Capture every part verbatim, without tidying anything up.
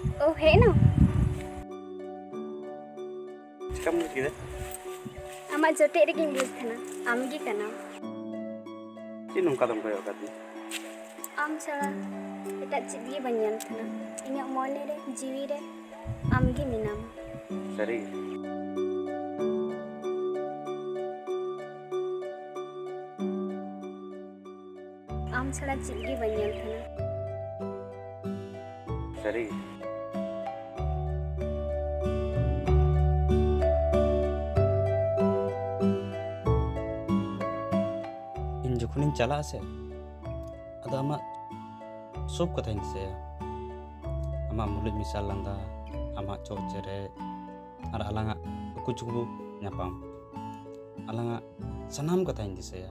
ओ है ना चिका बुझ किदा आमा जोटे रे बुझ थना आम गी कना ची नोंका दम कोयो काती आम छाड़ा एटा चीज गे बनियान थना इन्या मोने रे जीवी रे आम गी मिनाम सरी आम छाड़ा चीज गे बनियान थना सरी इन जखुनिन चला से अदा आमा सब कथा से आमा मुलुज मिसाल लांदा आमा चौचरे और आलांगा कुछ कुबु न्यापाम आलांगा सनाम कथा से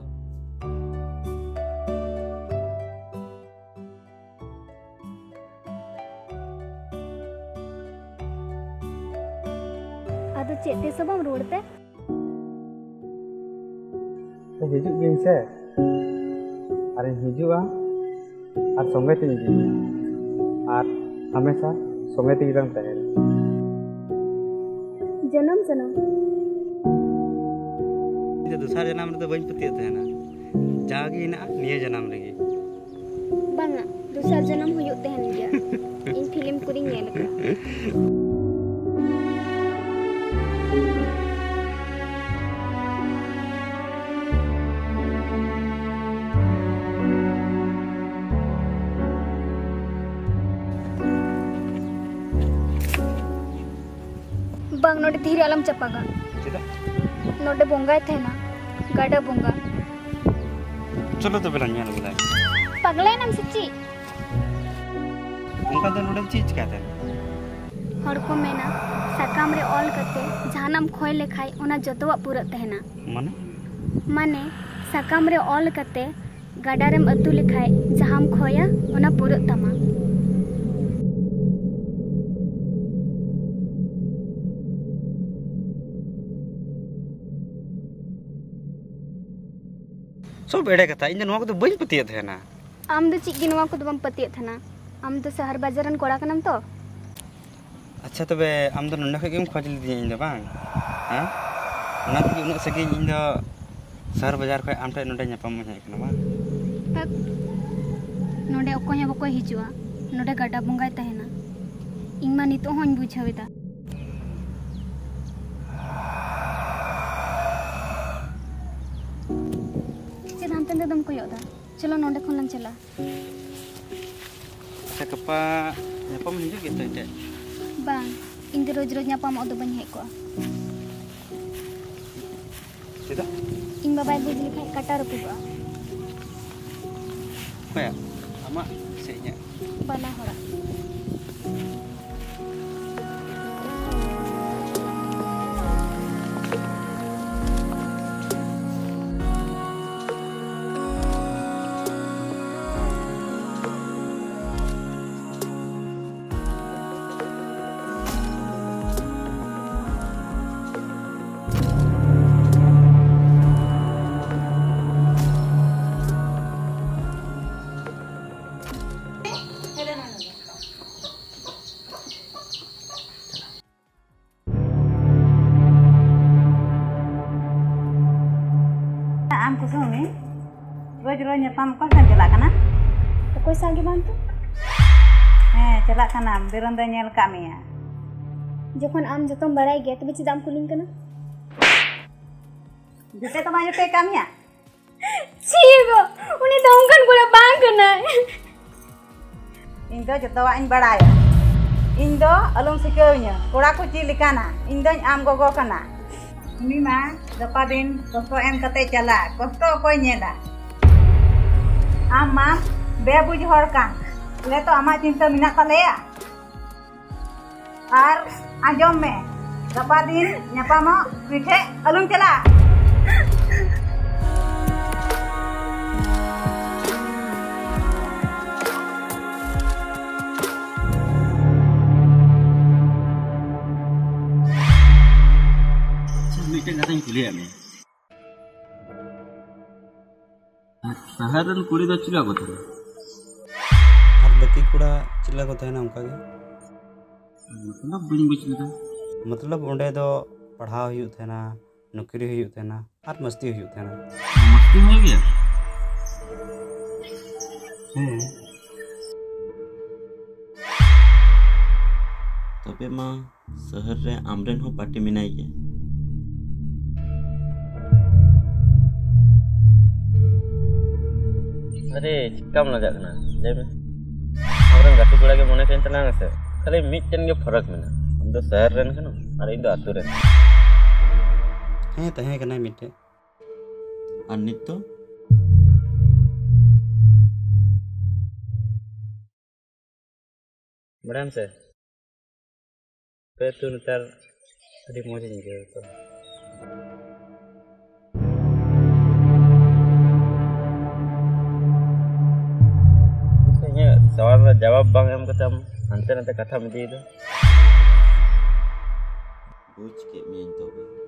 आदो चेते सबम रोडते तो हिजुक गिन से अरे हिजुआ और संगे ते और हमेशा संगे ते रंग तहन जन्म जन्म ये दूसरा जन्म रे तो बइन पतिय तहना जागी ना निये जन्म रेगी बांगा दूसरा जन्म हुयुक तहन गया इन फिल्म कुरिंग नेल का बांग नोडे धीरे आलम चपागा चेदा नोडे बोंगा थे ना गाडा बोंगा चलो तो बेला ᱧᱮᱞ ᱞᱮᱜᱟ पगला नाम सच्ची उनका तो नोडे चीज कहते हैं हर को मेना सकाम रे ऑल करते जहानम खोय लेखाय ओना जतवा पूरा तहना माने माने सकाम रे ऑल करते गाडारेम अतु लेखाय जहाम खोया ओना पूरा तमा सब एड़े कथा इन नोवा को तो बइन पतिय थेना आम दो चिक गिनवा को दबम पतिय थना आम तो शहर बाजारन कोड़ा कनम तो अच्छा तबे आम दो नन्ना खगेम खोज लिदी इन दो बांग हां ना कि उन सगे इन दो शहर बाजार खय आमटे नोडे न्यापाम हे कना बा तक नोडे ओकोय बको हिजुआ नोडे गाडा बंगाय तहेना इमा नितो होन बुझावेदा दम को योदा चलो नोडे खोलन चला अच्छा कपा न्यापाम हिजु गेतो इते बांग इन दे रोज रोज न्यापाम ओदो बन हे को चेदा इन बाबाय बुझ लिखाय काटा रुपुगा पया आमा सेnya बना होरा रोज रोज न्यापाम को सन चला कना कोई सांगे बांग तो हैं चला कना बिरन दे नेल का मिया जखन आम जतम बड़ाई गया तबे चिदाम कुलिंग कना जते तो मायो पे कामिया छीगो उनी दोंगन कोला बांग कना इन दो जतवा इन बड़ाया इन दो अलम सिकौnya कोड़ा को ची लिकाना इन दो आम गोगो कना उनी मा गपा दिन कोस्तो एम कते चला कोस्तो कोई नेला आम मा बेबुझ हर कान ले तो आमा चिंता मिना तलेया आर आजम में गपा दिन न्यापामो पीठे अलुम चला कुली शहर कुड़ी तो चिल्ला को और बाकी कुड़ा चिल्ला को ना उनका मतलब बड़ी बुझ लगा मतलब ओंडे दो पढ़ाव हुई थे ना नौकरी हुई थे ना और मस्ती हुई थे ना मस्ती हुई गया हैं तबे मां शहर रे आमरेन हो पार्टी मिनाई गया अरे चिक्काम लगा ना ले में आमरेन गाती कोड़ा के मने केन तना से खाली मिटन के फरक मेना हम तो शहर रेन कनो और इन दो आतु रेन हैं तहे कना मिटे और नित तो बड़ाम से पे तू नतर अड़ी मौज नहीं गया तो सवाल में जवाब बांग एम कते हम हंते नते कथा में दी दो बुझ के मैं तो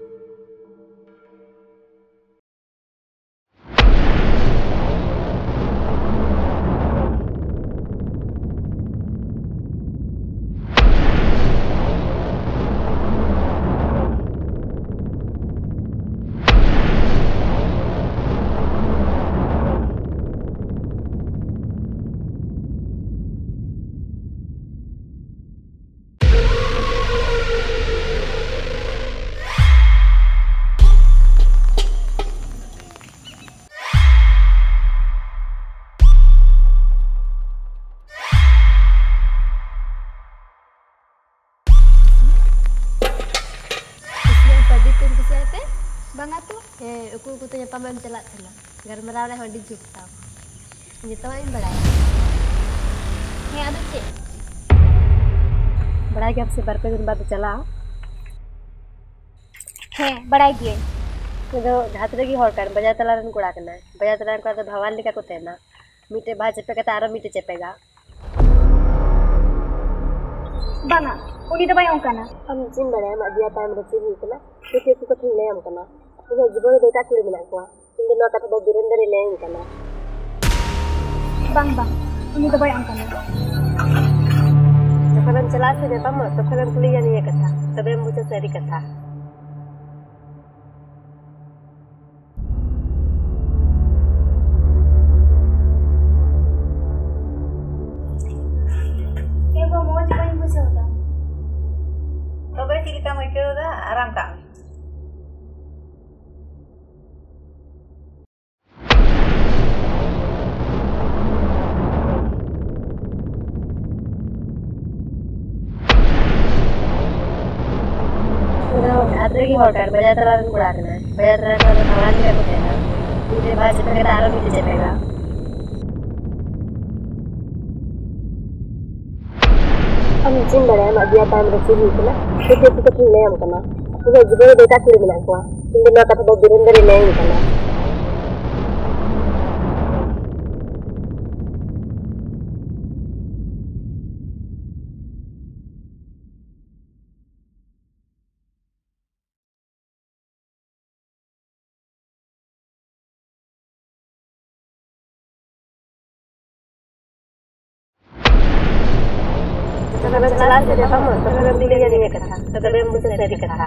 bang atu eh aku aku tanya paman celak thela garmaraw re handi jukta nito in badai he adu che badai ke आपसे bar pe din baad chala he badai ge तो धातरे की हॉर कर बजा तला रन कुड़ा करना बजा तला का तो भवान लिखा को तेना मीठे भाज चपेगा तारो मीठे चपेगा banga uni do bay ongkana हम जिन बड़े हम अदिया टाइम रची हुई कना तो को थी ले हम कना तो जीवन देता कुड़ी मिला को इन नो कथा दो बिरंदर ले हम कना bang bang uni do bay ongkana तो फिल्म चला से देता म तो फिल्म कुली यानी ये कथा तबे मुझे सारी कथा तबे चिलिका मइकेरो दा आराम का धातरे की हॉर कर बजा तला रन कुड़ा करना बजा तला का तो भवान लिखा को तेना मीठे भाज चपेगा तारो मीठे चपेगा हम जिन बड़े हम अदिया टाइम रची हुई कना तो को थी ले हम कना तो जीवन देता कुड़ी मिला को इन नो कथा दो बिरंदर ले हम कना तो चला से देता म तो फिल्म दिले यानी ये कथा तबे मुझे सारी कथा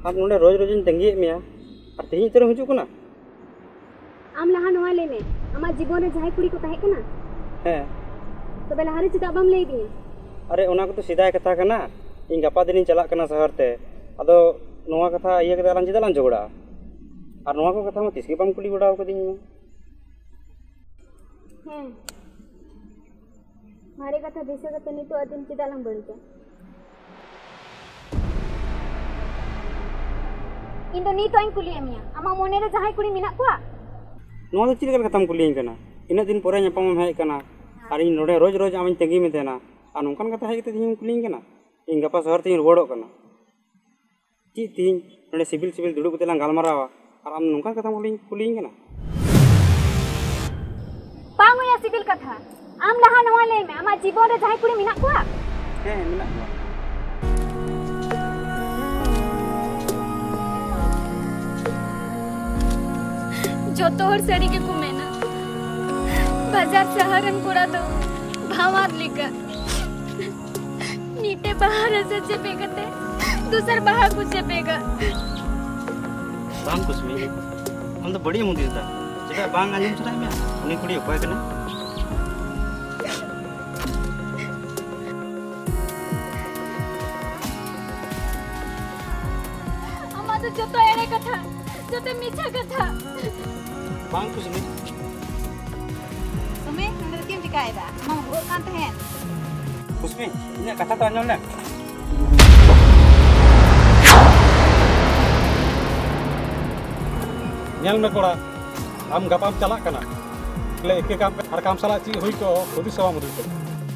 आप नोडे रोज रोज तंगी मेया और तेज तेरे हजू कना आम लहा नवा ले में आमा जीवन रे जहाय कुड़ी को ताहे कना है तबे लहारे चिता बम लई दी अरे ओना को तो सीधा कथा कना इन गपा दिन चला कना शहर ते अदो नोवा कथा इया कथा लान चिदा लान झगड़ा और नोवा को कथा म तिसके बम कुली बड़ा कदिन में हैं मारे कथा दिसे कते नि तो अदिन चिदा लान बड़ी इन दो नी तो इन कुली एमिया आमा मोने रे जहाय कुड़ी मिना कोआ नोवा तो चिल कथा कुली कना इन दिन परे ᱧᱟᱯᱟᱢ हेज कना और इन नोडे रोज रोज आमिन तंगी में तेना और नोंकन कथा हेज कते दिन कुली कना इन गपा शहर तीन रुवाड़ो कना ची तीन नोडे सिविल सिविल दुड़ु कते लां गालमारावा और आम नोंकन कथा कुली कुली कना पांगो या सिविल कथा आम लहा नवा ले में आमा जीवन रे जहाय कुड़ी मिना कोआ हे मिना कोआ जो तोहर सरी के कुमेना बाजार शहरन कोड़ा दो भावात लिका नीते बाहर से चेपेगते दूसर बाहर कुछ चेपेगा बांग कुछ में हम तो बड़ी मुंदी था जेका बांग आंजम चला में उनी कुड़ी उपाय कना अम्मा तो जो तो एरे कथा जो ते मीठा कथा बांग कुछ में सुमे नंदर केम चिकायदा हम हो कान तहेन कुछ में इने कथा तो आंजम ले nyal me kora am gapam chalak kana le ke kam har kam sala chi hui ko khudi sawa mudu ko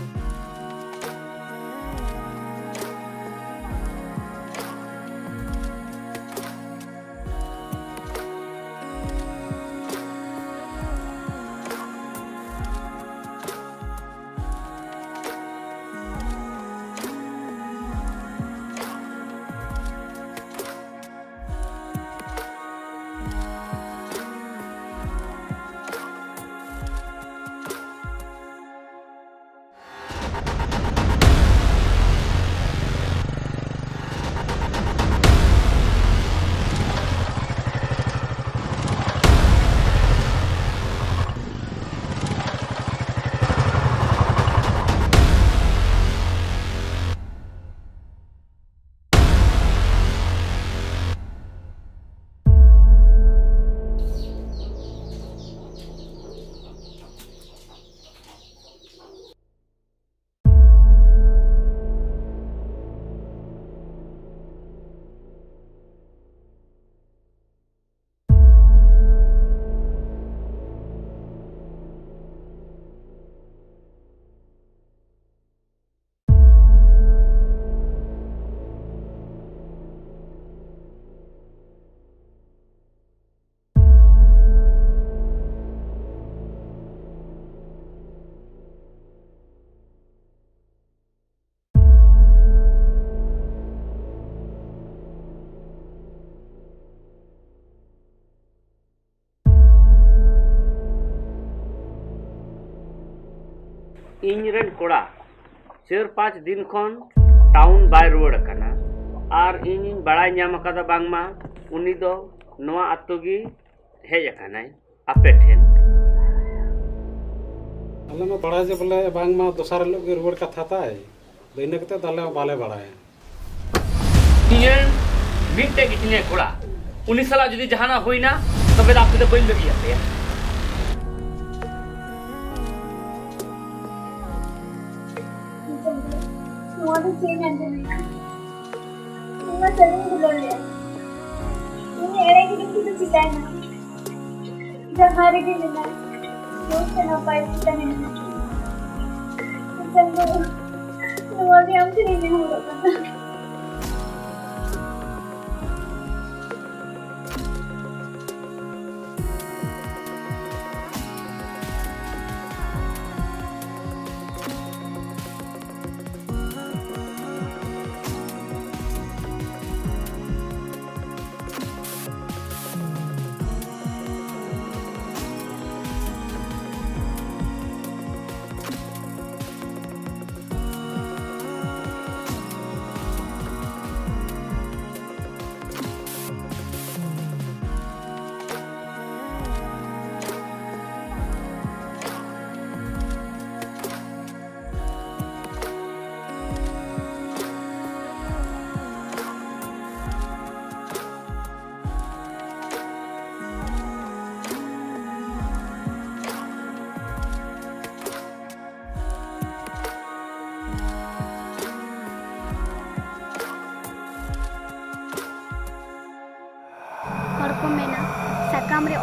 इनरेन कोड़ा चार पाँच दिन खन टाउन बाय रुआड़ कना और इन बड़ा नाम कदा बांगमा उनी दो नवा अत्तो गी हेज अकानाय आपे ठेन अल्लाह में बड़ा जे बोले बांग मा दोसार लोग के रुआड़ कथा ताय दैने कते दाले बाले बड़ाय इन मिटे कितने कोड़ा उनी साला जदी जहाना होइना तबे आपके तो बइन लगी आते नोवा तो चेंज आंदे नहीं नोवा चले बुलोले इने एरे की किसी तो चिल्लाए ना जब हारे के लेना दोस्त ना पाए चिता नहीं चलो नोवा भी हमसे नहीं हो रहा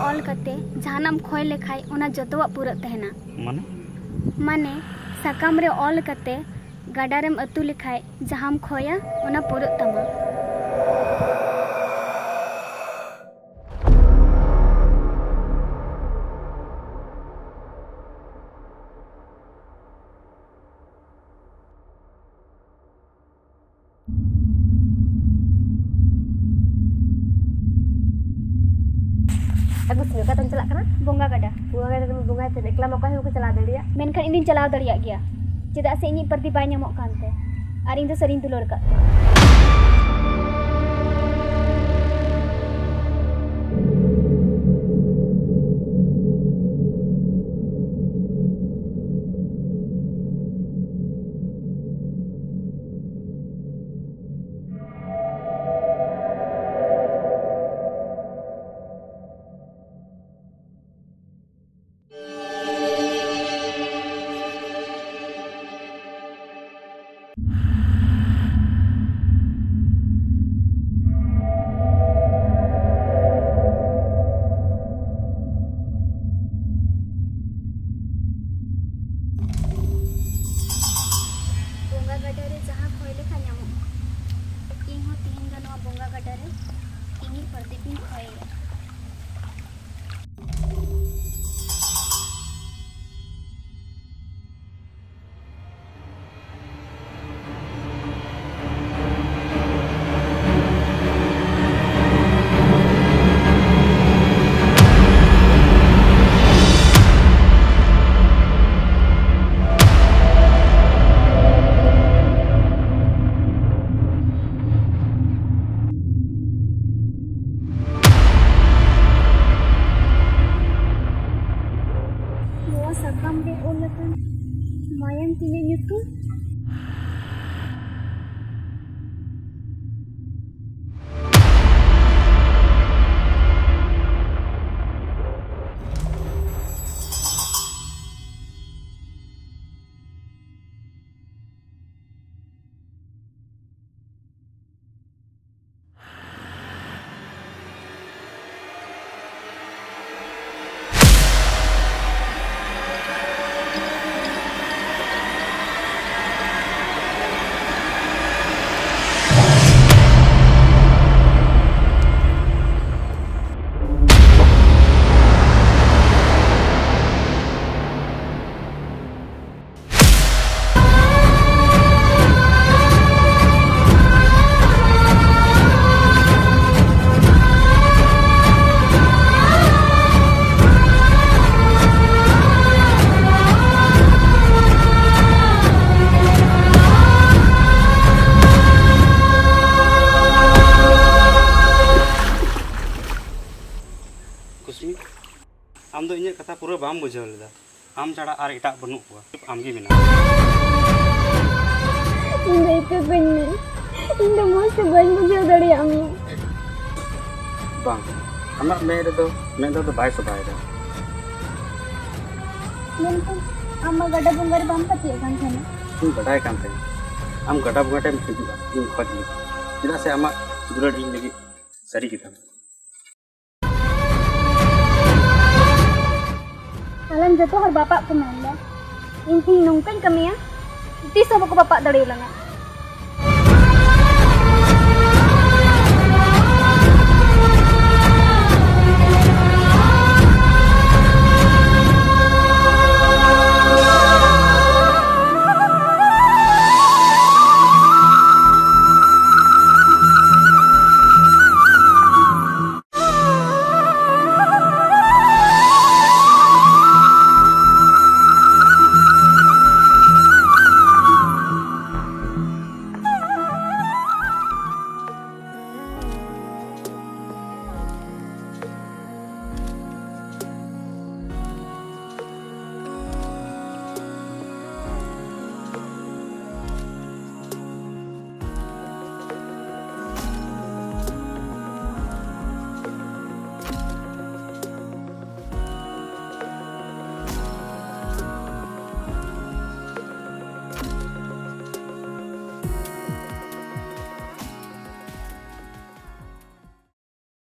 ऑल करते जहानम खोय लेखाय ओना जतवा पूरा तहना माने माने साकाम रे ऑल करते गाडारेम अतु लेखाय जहाम खोया ओना पूरा तमा Aku suka kan celak kana? बोंगा गडा Bunga kada temu bunga te ekla moko hu cela daliya. मेनखान इन चलाव दड़िया गया चेदा से इनी प्रति बाय ñamok kanते ar इन दो सरिन तुलर का Mayang tinya nyutu कुसमी आम दो इᱧᱟᱹᱜ कथा पूरा बाम बुझाव लेदा आम छाड़ा आर एटा बनू को आम गे बिना इन इते बन्ने इन दो मो से बन बुझाव दड़िया आम बांग आमा मे रे दो मे दो बाय सबाय दा मेनखान आमा गडा बुंगार बाम पति कान थाना तुम बडाय कान थे आम गडा बुंगा टाइम हिजुआ इन खोज ले चेदा से आमा दुलड़ इन लगी सरी किता alam jatuh har bapak ko menda inti nongkan kami ya ti sa bako bapak dari ulanga